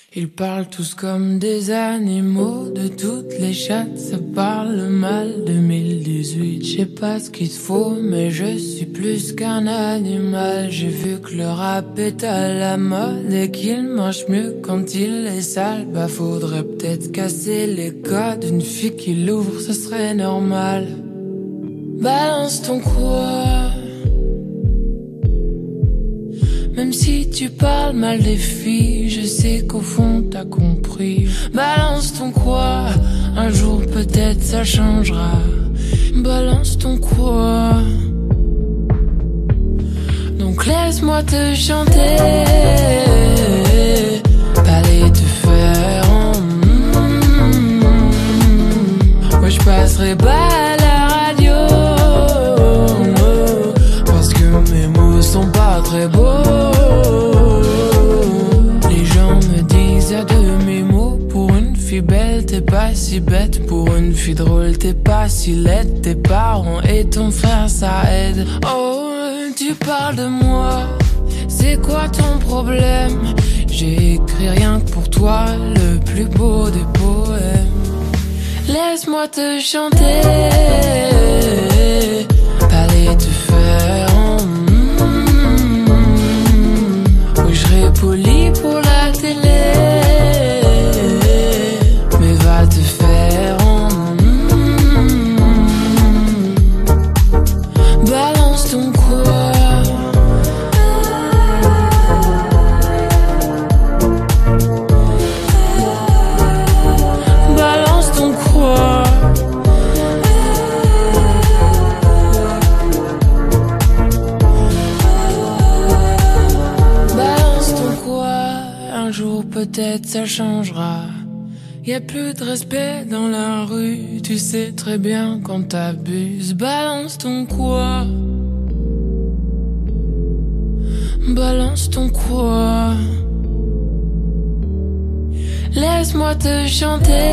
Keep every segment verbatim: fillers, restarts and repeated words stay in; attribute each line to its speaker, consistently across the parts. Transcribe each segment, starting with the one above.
Speaker 1: Ils parlent tous comme des animaux, de toutes les chattes, ça parle mal. deux mille dix-huit, je sais pas ce qu'il te faut, mais je suis plus qu'un animal. J'ai vu que le rap est à la mode et qu'il marche mieux quand il est sale. Bah faudrait peut-être casser les codes, une fille qui l'ouvre, ce serait normal. Balance ton quoi. Même si tu parles mal des filles, je sais qu'au fond t'as compris. Balance ton quoi, un jour peut-être ça changera. Balance ton quoi. Donc laisse-moi te chanter, parler te faire. Moi je passerai pas à la radio, parce que mes mots sont pas très beaux. Belle, t'es pas si bête. Pour une fille drôle, t'es pas si laide. Tes parents et ton frère, ça aide. Oh, tu parles de moi, c'est quoi ton problème? J'ai écrit rien que pour toi, le plus beau des poèmes. Laisse-moi te chanter, parler te faire. Oui, je serai poli pour la télé. Te faire balance ton quoi. Balance ton quoi. Balance ton quoi. Un jour peut-être ça changera. Y'a plus de respect dans la rue, tu sais très bien quand t'abuses. Balance ton quoi. Balance ton quoi. Laisse-moi te chanter,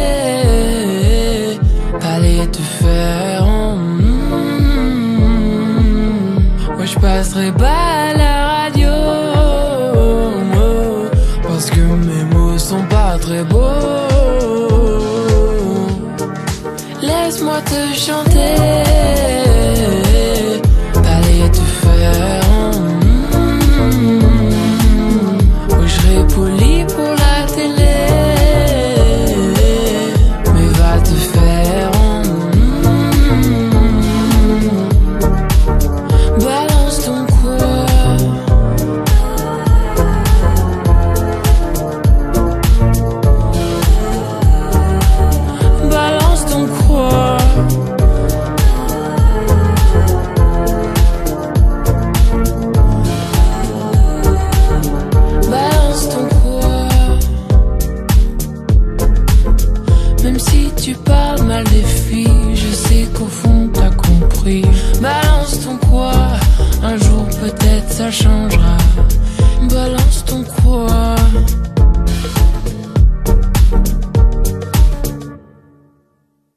Speaker 1: aller te faire. Moi je passerai pas à la radio, parce que mes mots sont pas très beaux. Laisse-moi te chanter, parler te faire. Oui, je serai poli pour la télé, mais va te faire. Balance ton quoi. Balance ton quoi. Balance ton quoi. Même si tu parles mal des filles, je sais qu'au fond t'as compris. Balance ton quoi, un jour peut-être ça changera. Balance ton quoi.